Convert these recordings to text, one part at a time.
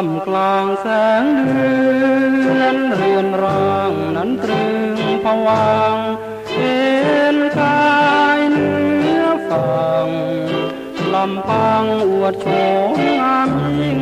ำกลางแสงเดือนเรือนร่างนั้นตรึงผวังเห็นกายเนื้อฝั่งลำพังอวดโฉมงามยิ่ง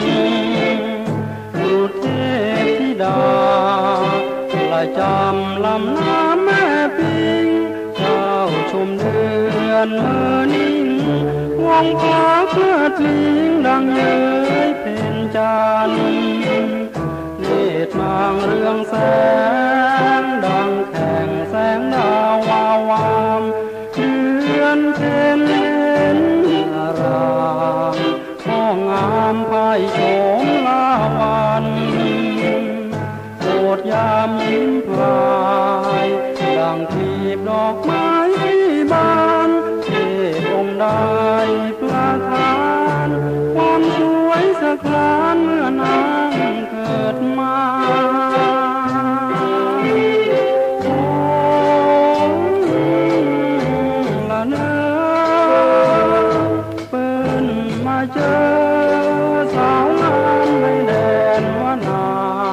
บุตรเทพธิดาละจำลำน้ำแม่ปิงเจ้าชมเดือนเมื่อนิ่งวงพาเพื่อทิ้งดังเย้ยเพ็ญจันทร์เนตรนางเรืองแสงดังแข่งแสงดาววาววามเดือนเพ็ญเห็นอารามพ่องามไพ่โฉมลาวันโปรดยามยิ้มพลายดังทีบดอกไม้ที่บานเทพองค์ใดประทานความสวยสะพรานเมื่อนางเกิดมาโอ้ละเนอเปิ้นมาเจอสาวงามในแดนวนา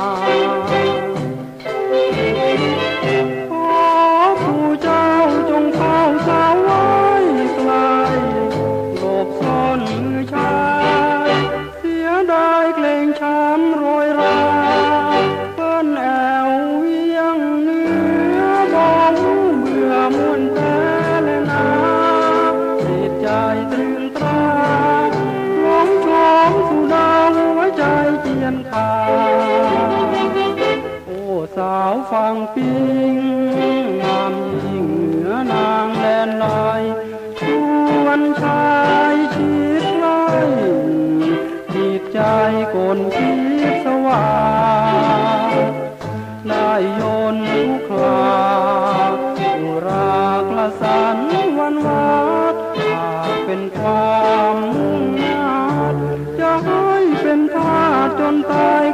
ขอผู้เจ้าจงเฝ้าสาวไว้ไกลหลบซ่อนมือชายเสียดายเกรงช้ำโรยราเปิ้นแอวเวียงเนื้อบองเบื่อมวนแต่และนาจิตใจตรึงตราหลงชมสู่ดาวหัวใจเจียนขาโอ้สาวฟังปิงงามยิ่งเหนือนางแลนลายชวนชายชิดไล่จิตใจกลคิดสว่างได้โยนทุกคราอุรากละสันวันวัดหากเป็นความมุ่งหมายจะให้เป็นทาสจนตาย